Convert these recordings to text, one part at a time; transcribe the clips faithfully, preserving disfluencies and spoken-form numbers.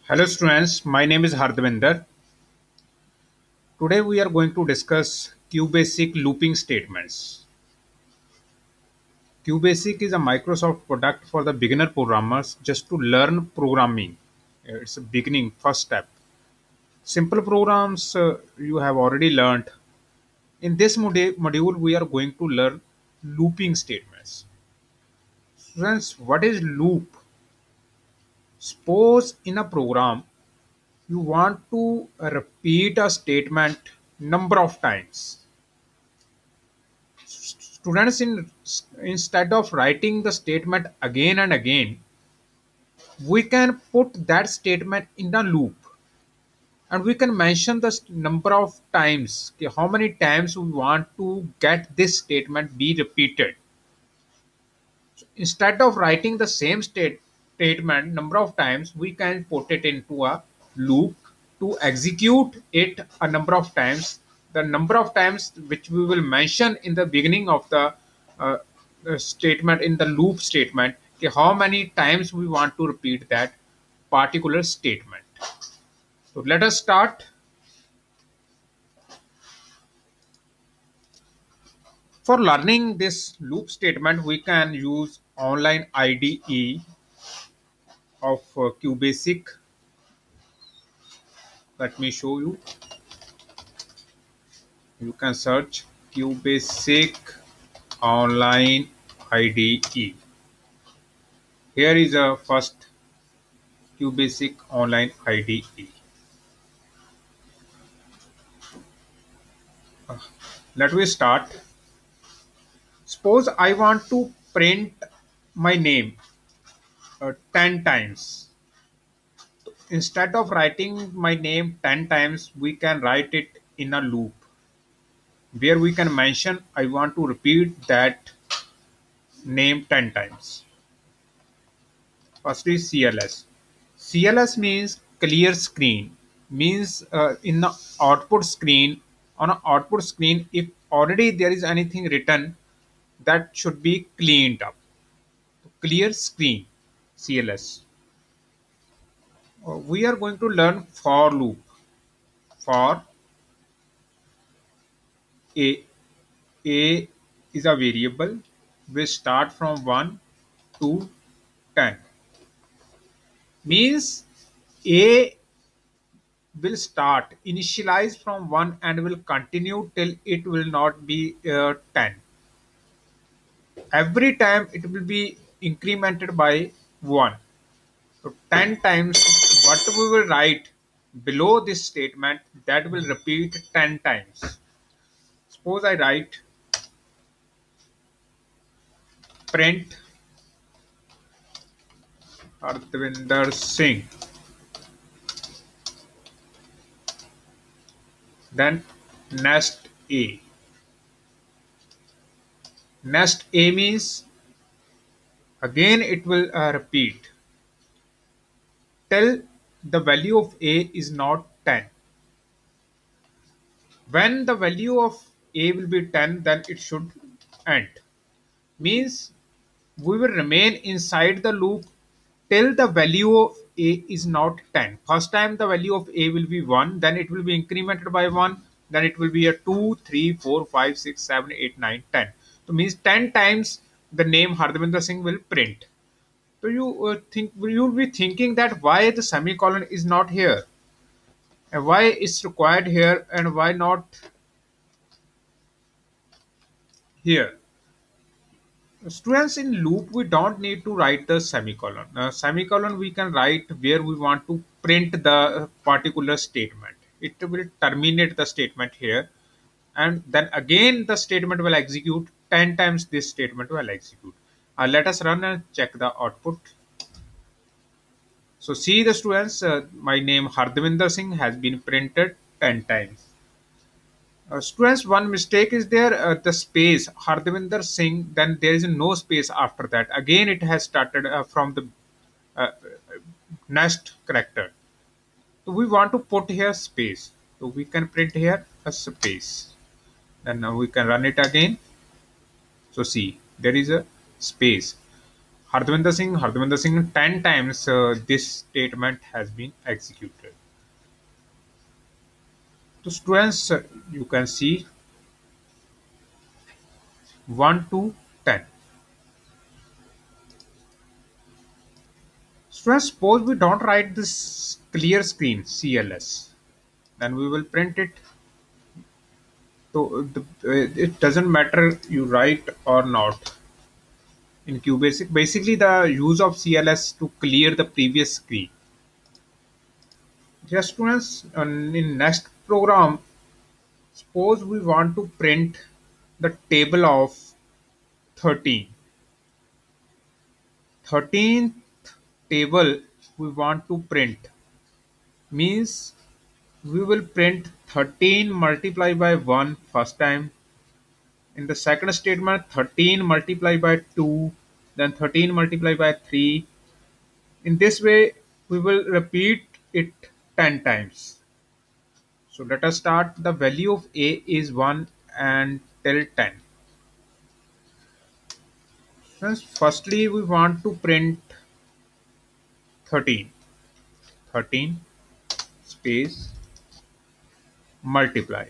Hello students, my name is Hardevinder. Today we are going to discuss Qbasic looping statements. Qbasic is a Microsoft product for the beginner programmers just to learn programming. Uh, It's a beginning first step. Simple programs uh, you have already learned. In this mode- module we are going to learn looping statements. Students, what is loop? Suppose in a program you want to repeat a statement number of times. Students, in instead of writing the statement again and again, we can put that statement in a loop, and we can mention the s- number of times, okay, how many times we want to get this statement be repeated. Instead of writing the same state statement number of times, we can put it into a loop to execute it a number of times. The number of times which we will mention in the beginning of the uh, uh, statement, in the loop statement, okay, how many times we want to repeat that particular statement. So let us start. For learning this loop statement, we can use online I D E of uh, Qbasic. Let me show you. You can search Qbasic online I D E. Here is a first Qbasic online I D E. Let me start. Suppose I want to print my name uh, ten times. Instead of writing my name ten times, we can write it in a loop where we can mention I want to repeat that name ten times. First is C L S. C L S means clear screen. Means uh, in the output screen, on an output screen, if already there is anything written, that should be cleaned up. Clear screen, C L S. Uh, we are going to learn for loop. For a, a is a variable. We start from one to ten. Means a will start initialize from one and will continue till it will not be uh, ten. Every time it will be incremented by one. So ten times what we will write below this statement, that will repeat ten times. Suppose I write print Hardevinder Singh, then nest A. Nest A means again it will uh, repeat till the value of A is not ten. When the value of A will be ten, then it should end. Means we will remain inside the loop till the value of A is not ten. First time the value of A will be one, then it will be incremented by one, then it will be a two, three, four, five, six, seven, eight, nine, ten. So means ten times the name Hardevinder Singh will print. So you uh, think you will be thinking that why the semicolon is not here, and why it's required here, and why not here. Students, in loop we don't need to write the semicolon. Uh, semicolon we can write where we want to print the particular statement. It will terminate the statement here, and then again the statement will execute ten times. This statement will execute. Uh, let us run and check the output. So see the students, uh, my name Hardevinder Singh has been printed ten times. Uh, students, one mistake is there, uh, the space Hardevinder Singh, then there is no space after that. Again, it has started uh, from the uh, next character. So we want to put here space. So we can print here a space. Then now we can run it again. So see, there is a space. Hardevinder Singh, Hardevinder Singh, ten times uh, this statement has been executed. So students, uh, you can see one to ten. Students, suppose we don't write this clear screen C L S, then we will print it. So the, uh, it doesn't matter you write or not in Qbasic. Basically, the use of C L S to clear the previous screen. Yes, students, and in next program, suppose we want to print the table of thirteen. thirteenth table we want to print means we will print thirteen multiplied by one first time. In the second statement, thirteen multiplied by two, then thirteen multiplied by three. In this way, we will repeat it ten times. So let us start. The value of A is one and till ten. Since firstly we want to print thirteen. thirteen space multiply.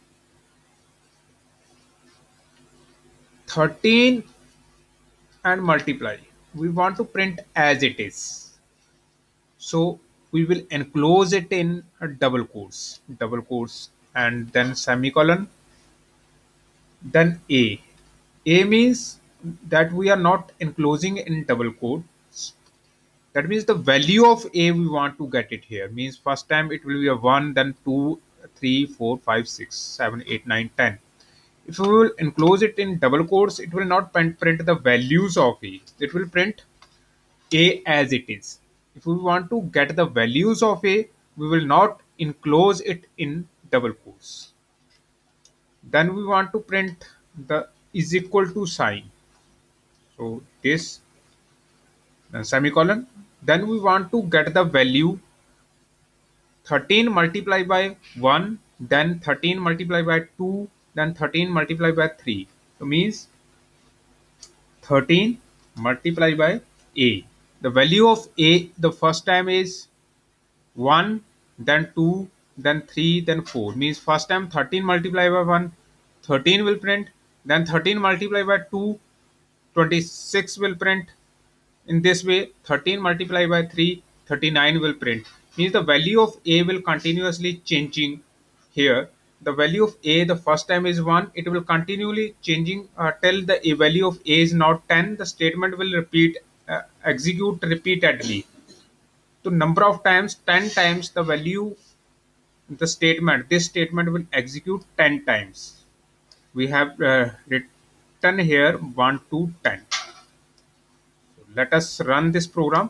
thirteen and multiply. We want to print as it is. So we will enclose it in a double quotes, double quotes, and then semicolon, then A. A means that we are not enclosing in double quotes. That means the value of A we want to get it here. Means first time it will be a one, then two, three, four, five, six, seven, eight, nine, ten. If we will enclose it in double quotes, it will not print, print the values of A. It will print A as it is. If we want to get the values of A, we will not enclose it in double quotes. Then we want to print the is equal to sign. So this, then semicolon. Then we want to get the value thirteen multiplied by one, then thirteen multiplied by two, then thirteen multiplied by three. So means thirteen multiplied by A. The value of A the first time is one, then two, then three, then four. Means first time thirteen multiplied by one, thirteen will print, then thirteen multiplied by two, twenty-six will print. In this way, thirteen multiplied by three, thirty-nine will print. Means the value of A will continuously changing here. The value of A the first time is one. It will continually changing uh, till the A value of A is now ten. The statement will repeat, uh, execute repeatedly. So number of times, ten times the value, the statement, this statement will execute ten times. We have uh, written here one to ten. So let us run this program.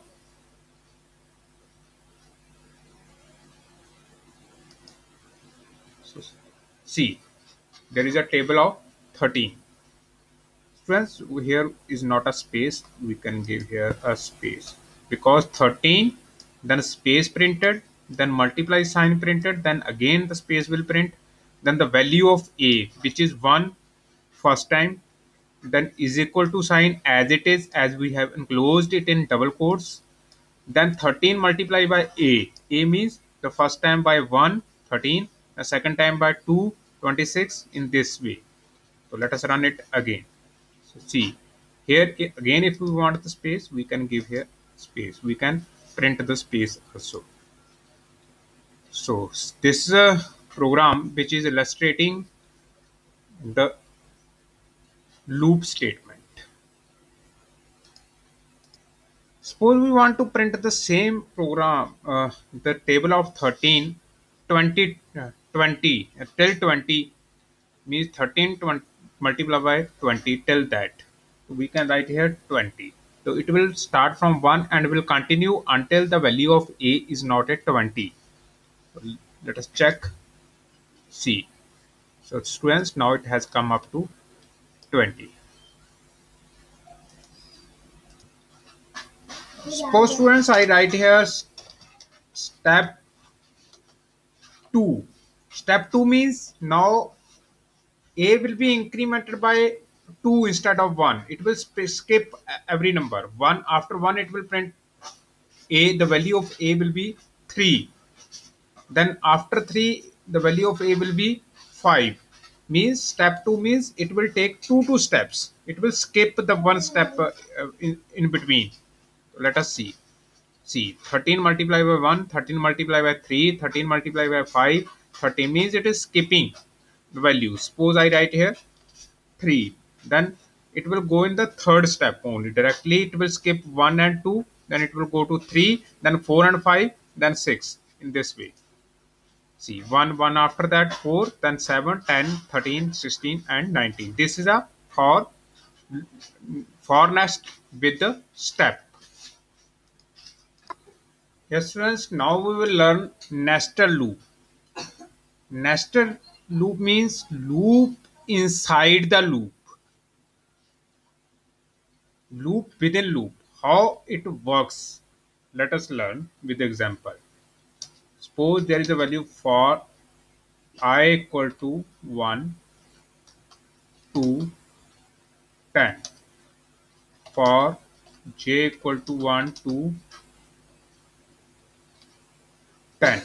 So see, there is a table of thirteen. Friends, here is not a space. We can give here a space because thirteen, then space printed, then multiply sign printed, then again the space will print, then the value of A, which is one first time, then is equal to sign as it is, as we have enclosed it in double quotes, then thirteen multiplied by A. A means the first time by one, thirteen, the second time by two, twenty-six, in this way. So let us run it again. So see, here again if we want the space, we can give here space. We can print the space also. So this is a program which is illustrating the loop statement. Suppose we want to print the same program, uh, the table of thirteen, twenty, uh, twenty, uh, till twenty means thirteen twenty, multiplied by twenty till that. So we can write here twenty. So it will start from one and will continue until the value of A is not at twenty. So let us check. See. So students, now it has come up to twenty. Suppose students, I write here step two. Step two means now A will be incremented by two instead of one. It will sp- skip every number. One after one, it will print a. The value of a will be three. Then after three, the value of a will be five. Means step two means it will take two two steps. It will skip the one step uh, uh, in, in between. Let us see. See, thirteen multiplied by one, thirteen multiplied by three, thirteen multiplied by five, thirteen means it is skipping the value. Suppose I write here three. Then it will go in the third step only. Directly it will skip one and two. Then it will go to three, then four and five, then six. In this way. See, one, one after that, four, then seven, ten, thirteen, sixteen, and nineteen. This is a for, for nest with the step. Yes, friends, now we will learn nested loop. Nested loop means loop inside the loop. Loop within loop. How it works. Let us learn with example. Suppose there is a value for I equal to one, two, ten. For j equal to one, two, ten.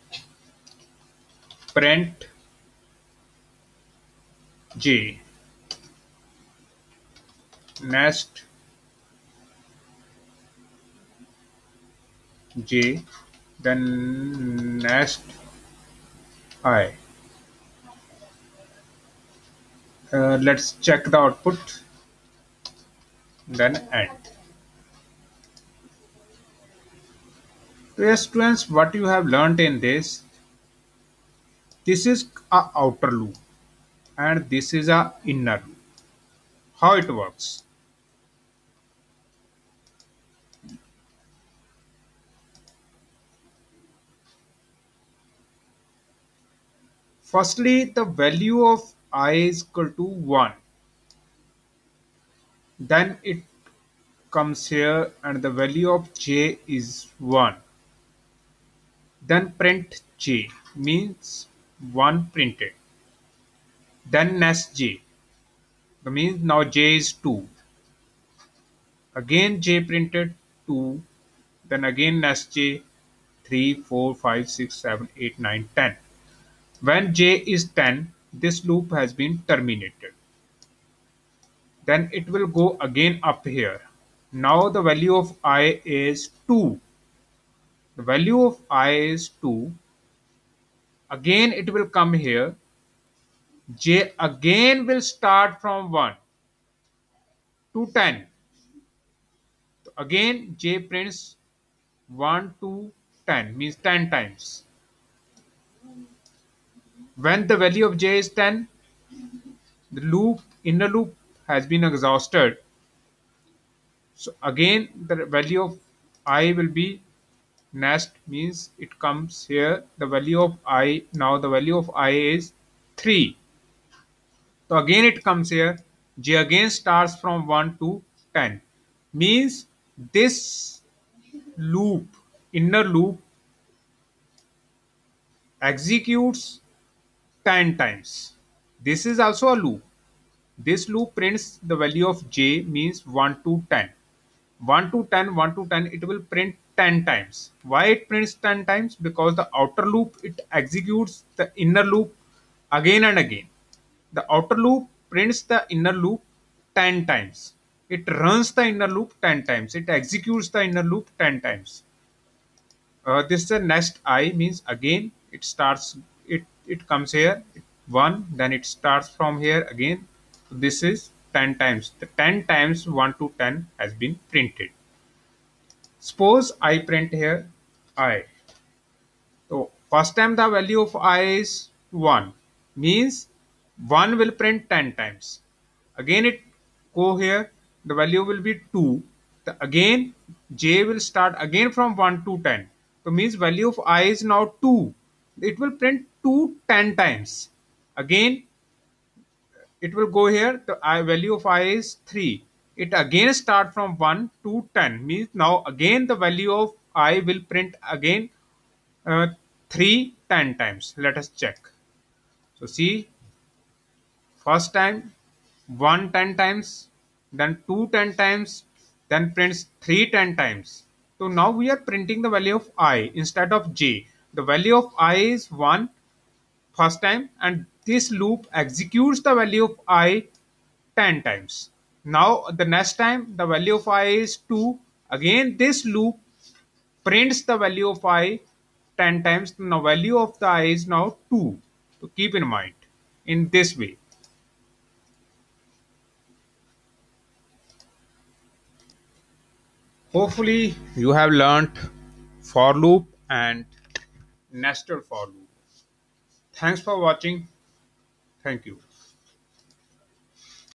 Print j. Nest j. Then nest I. Uh, let's check the output. Then end. Yes, students, what you have learnt in this, this is a outer loop and this is a inner loop. How it works? Firstly, the value of I is equal to one. Then it comes here and the value of j is one. Then print j means one printed. Then nest j. That means now j is two. Again j printed two. Then again nest j three, four, five, six, seven, eight, nine, ten. When j is ten, this loop has been terminated. Then it will go again up here. Now the value of I is two. The value of I is two. Again it will come here. J again will start from one to ten. So again j prints one to ten means ten times. When the value of j is ten, the loop inner loop has been exhausted. So again the value of I will be nest means it comes here. The value of I now the value of I is three. So again it comes here. J again starts from one to ten. Means this loop, inner loop executes ten times. This is also a loop. This loop prints the value of j means one to ten. one to ten, one to ten, it will print ten times. Why it prints ten times? Because the outer loop, it executes the inner loop again and again. The outer loop prints the inner loop ten times. It runs the inner loop ten times. It executes the inner loop ten times. Uh, this is a nest I means again it starts, it, it comes here, one, then it starts from here again. This is ten times. The ten times one to ten has been printed. Suppose I print here I. So first time the value of I is one means one will print ten times. Again it go here, the value will be two. The, again j will start again from one to ten. So means value of I is now two. It will print two ten times. Again it will go here, the I value of I is three. It again start from one to ten means now again the value of I will print again uh, three ten times. Let us check. So see, first time one ten times, then two ten times, then prints three ten times. So now we are printing the value of I instead of j. The value of I is one first time, and this loop executes the value of I ten times. Now the next time the value of I is two. Again this loop prints the value of I ten times. The value of the I is now two. So keep in mind in this way. Hopefully you have learnt for loop and nested for loop. Thanks for watching. Thank you.